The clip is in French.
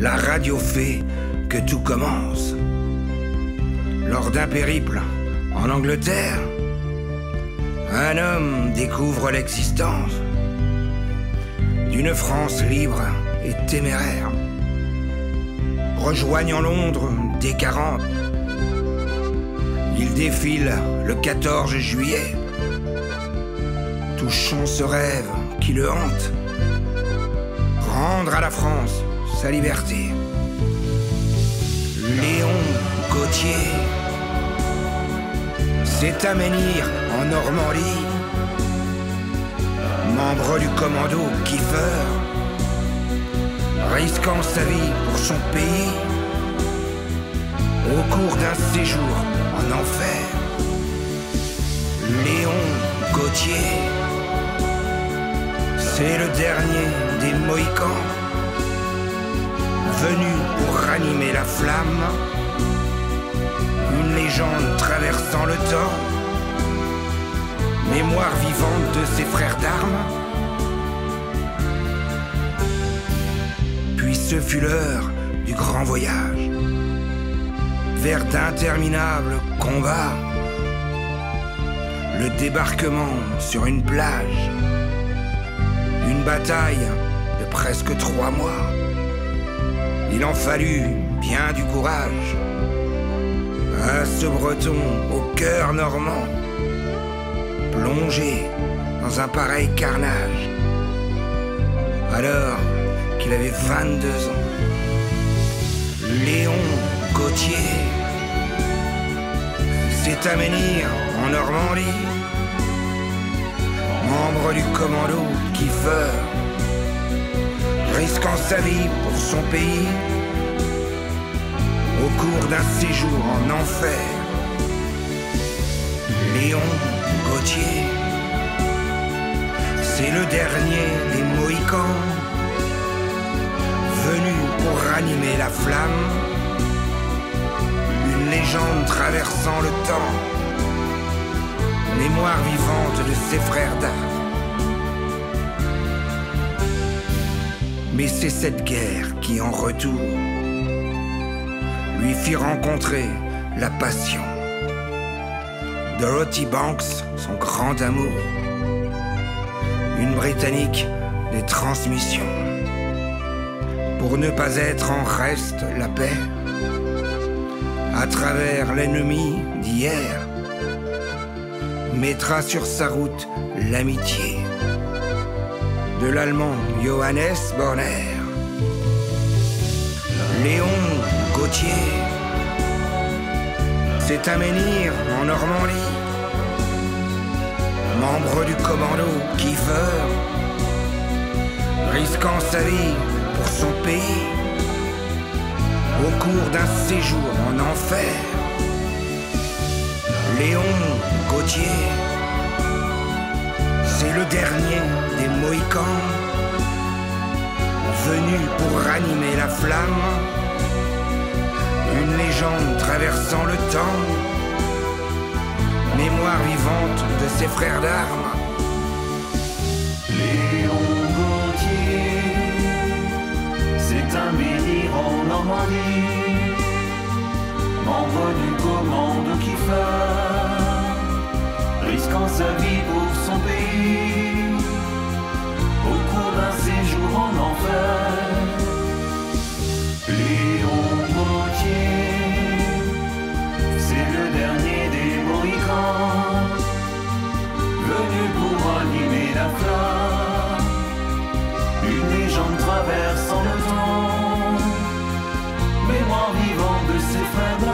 la radio fait que tout commence. Lors d'un périple en Angleterre, un homme découvre l'existence d'une France libre et téméraire. Rejoignant Londres dès 40, il défile le 14 juillet, touchant ce rêve qui le hante, rendre à la France sa liberté. Léon Gauthier s'est à Menhir en Normandie, membre du commando Kiefer, risquant sa vie pour son pays au cours d'un séjour en enfer. Léon Gauthier, c'est le dernier des Mohicans, venu pour ranimer la flamme, une légende traversant le temps, mémoire vivante de ses frères d'armes. Puis ce fut l'heure du grand voyage, vers d'interminables combats, le débarquement sur une plage, une bataille de presque 3 mois. Il en fallut bien du courage à ce Breton au cœur normand, plongé dans un pareil carnage, alors qu'il avait 22 ans. Léon Gauthier s'est à Menhir en Normandie, membre du commando Kiefer, risquant sa vie pour son pays au cours d'un séjour en enfer. Léon Gauthier, c'est le dernier des Mohicans, venu pour ranimer la flamme, une légende traversant le temps, mémoire vivante de ses frères d'armes. Mais c'est cette guerre qui, en retour, lui fit rencontrer la passion. Dorothy Banks, son grand amour, une Britannique des transmissions. Pour ne pas être en reste la paix, à travers l'ennemi d'hier, mettra sur sa route l'amitié de l'Allemand Johannes Borner. Léon Gauthier s'est à Menhir en Normandie, membre du commando Kiefer, risquant sa vie pour son pays au cours d'un séjour en enfer. Léon Gauthier, c'est le dernier des Mohicans, venu pour ranimer la flamme, une légende traversant le temps, mémoire vivante de ses frères d'armes. Léon Gauthier, c'est un Menhir en Normandie, membre du commando Kiefer, risquant sa vie pour son pays au cours d'un séjour en enfer. Léon Gauthier, c'est le dernier des Mohicans, venu pour animer la flamme, une légende traversant le temps, mémoire vivante de ses frères.